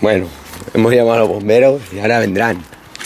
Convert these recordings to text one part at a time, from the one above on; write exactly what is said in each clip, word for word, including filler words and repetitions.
Bueno, hemos llamado a los bomberos y ahora vendrán.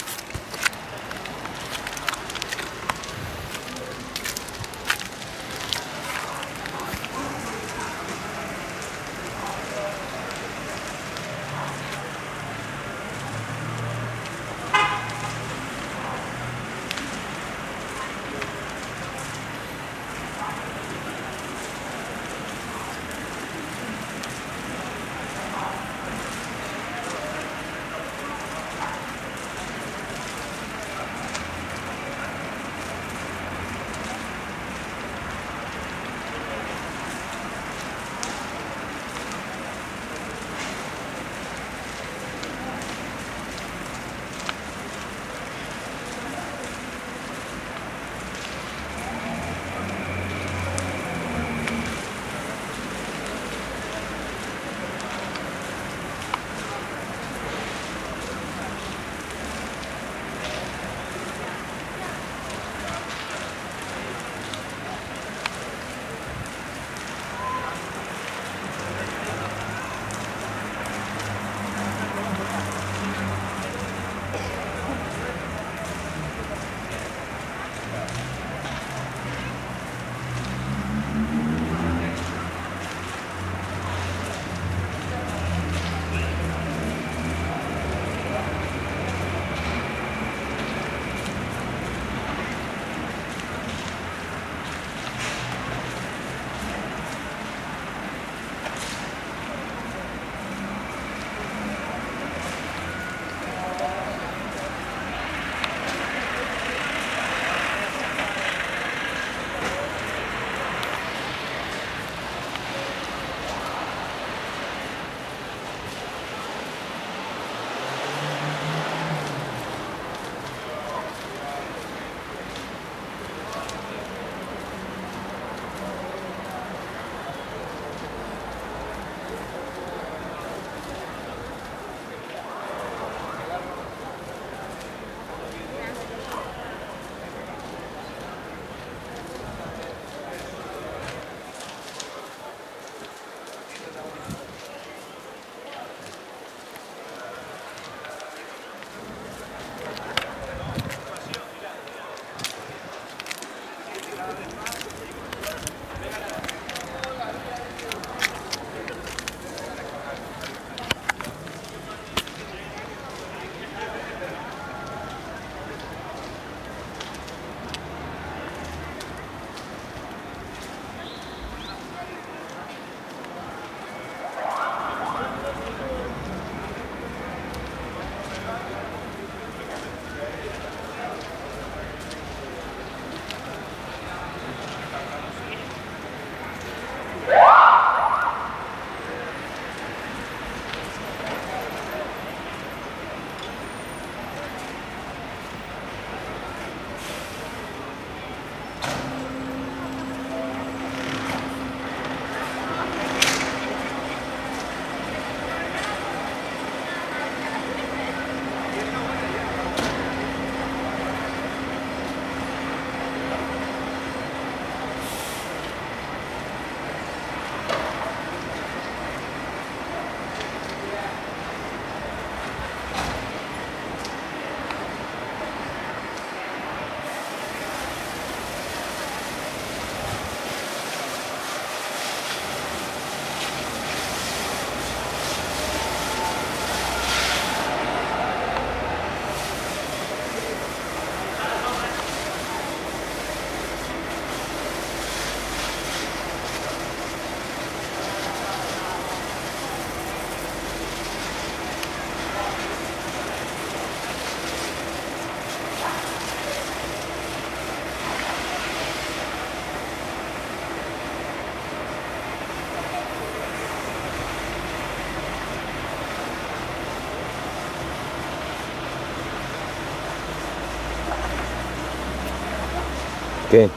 ¿Qué?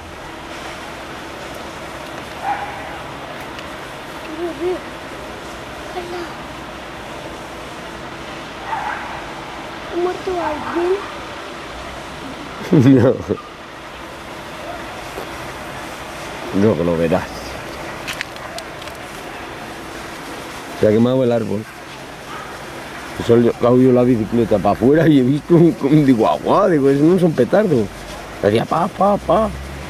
¿Ha muerto alguien? No. No, que lo verás. Se ha quemado el árbol. Solo he cogido la bicicleta para afuera y he visto un, un digo, agua, digo, eso no son petardos. Decía, pa, pa, pa.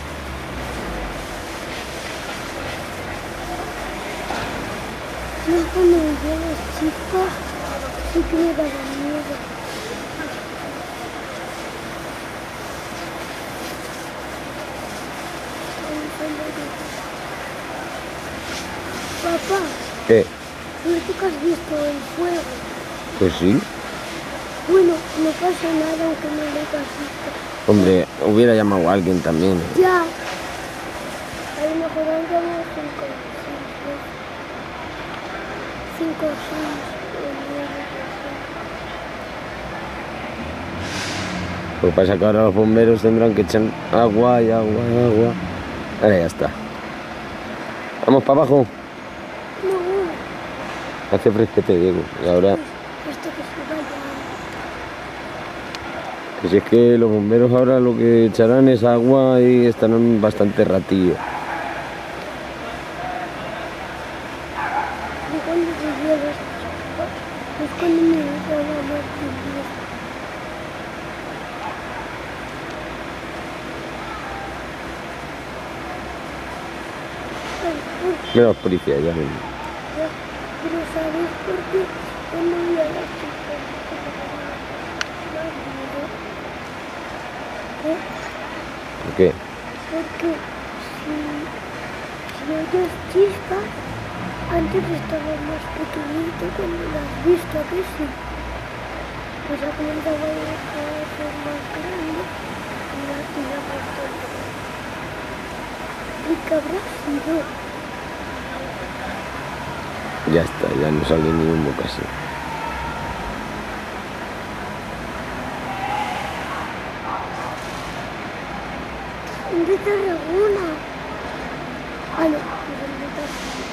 Yo cuando veía a los chicos, sí que me daba miedo. Papá, ¿Qué? ¿tú que has visto el fuego? Pues sí. Bueno, no pasa nada aunque no lo hayas visto. Hombre, hubiera llamado a alguien también. Ya. A lo mejor han llamado cinco, seis, cinco, seis, Lo que pasa es que ahora los bomberos tendrán que echar agua y agua y agua. Ahora ya está. Vamos para abajo. no, Hace fresquete, Diego. Y ahora, esto que se vaya. que si es que los bomberos ahora lo que echarán es agua y estarán bastante ratillo. Yo cuando vivía los chicos, es cuando me gustaba más vivir. Mira los policías ya ven. Pero ¿sabes por qué? Cuando vi a las chicas, más miedo. ¿Eh? ¿Por qué? Porque si, si oyes chispas, antes estaba más pequeñito cuando lo has visto, ¿a que sí? Pues ha comenzado a ser más grande y la tía más tonta. ¿Y qué habrá sido? Ya está, ya no sale ni humo casi. ¿Dónde está Laguna? Ah, no, no, ¿dónde está?